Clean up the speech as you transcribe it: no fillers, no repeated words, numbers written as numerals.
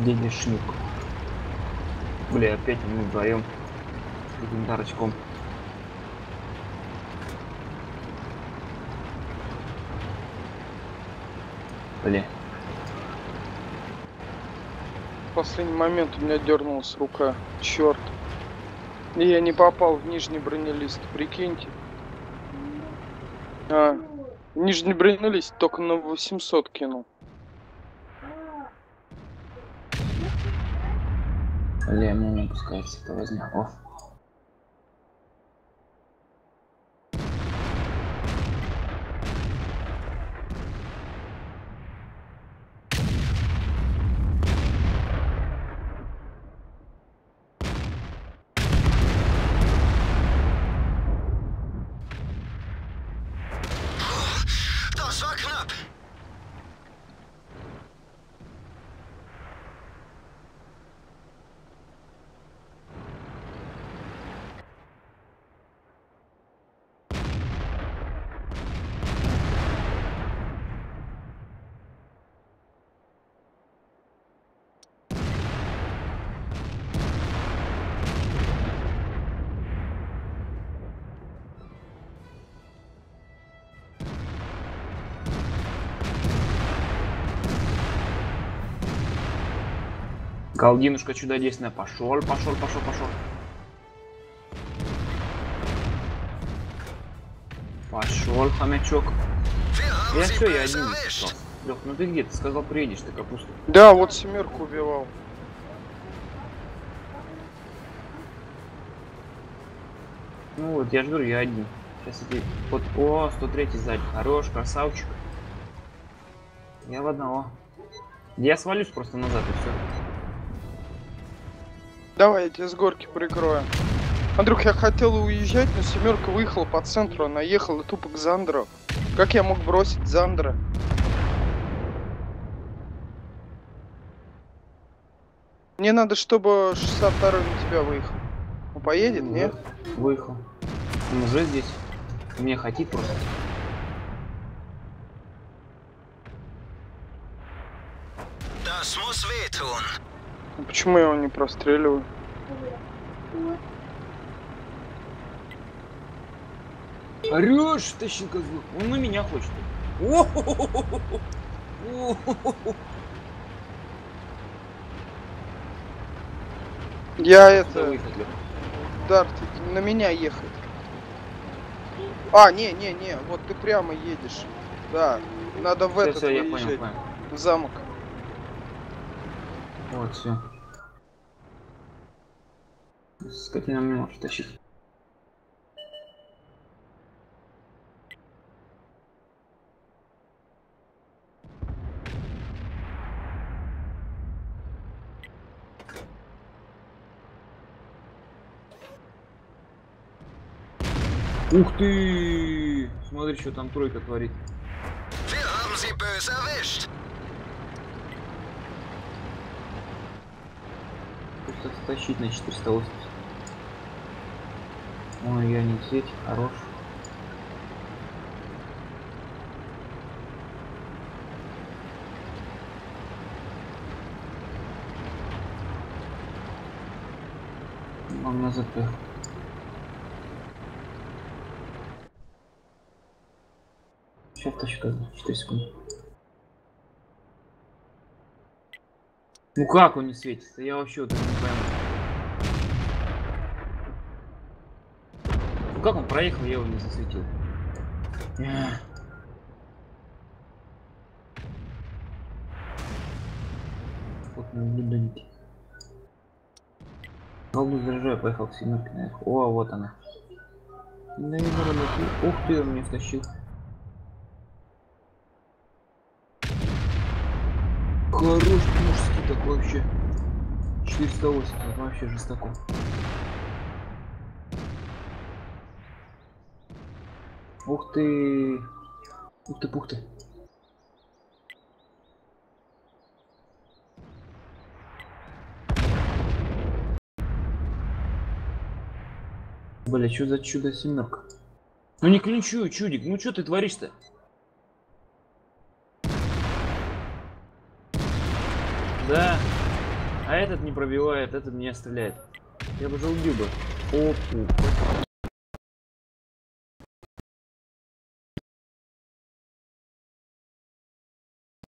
Дядя Шнюк. Бля, опять мы вдвоем с этим дарочком. Бля. В последний момент у меня дернулась рука. Черт. И я не попал в нижний бронелист, прикиньте. Нижний бронелист только на 800 кинул. Бля, мне не пускается, это возьму. О. Das war knapp. Галдинушка чудодейственная. Пошел. Пошел, хомячок. Я все, я один. Лех, ну ты где? Ты сказал, приедешь, ты капуста. Да, вот семерку убивал. Ну вот, я же говорю, я один. Сейчас эти... Вот, о, 103 сзади. Хорош, красавчик. Я в одного. Я свалюсь просто назад и все. Давай, я тебя с горки прикрою. Андрюх, я хотел уезжать, но семерка выехала по центру, она ехала тупо к Зандеру. Как я мог бросить Зандера? Мне надо, чтобы 62 на тебя выехал. Он поедет, нет? Выехал. Он уже здесь. Меня хотит просто. Das muss wehtun. Ну, почему я его не простреливаю? Орёшь, тащи козлу. Он на меня хочет. Я это... Дарт, на меня ехать. Не, вот ты прямо едешь. Да, надо в этот я выезжать. понял. В замок. Вот, все. Скотина не может тащить. Ух ты! Смотри, что там тройка творит. Wir haben sie böse erwischt. Просто тащить на 480. Ой, я не сеть, хорош. Он на ЗП. Сейчас точка, 4 секунды. Ну как он не светится? Я вообще вот это не пойму. Ну как он проехал, я его не засветил. Вот наблюдайте. Голду заряжаю, поехал к семерке наверх. О, вот она. Ух ты, он меня втащил. Хорош мужский такой вообще. 480, вообще жестоко. Ух ты. Ух ты, пух ты. Бля, что за чудо семерка? Ну не клинчуй, чудик, ну что ты творишь-то? Да. А этот не пробивает, этот меня стреляет. Я бы уже убил бы. Опу.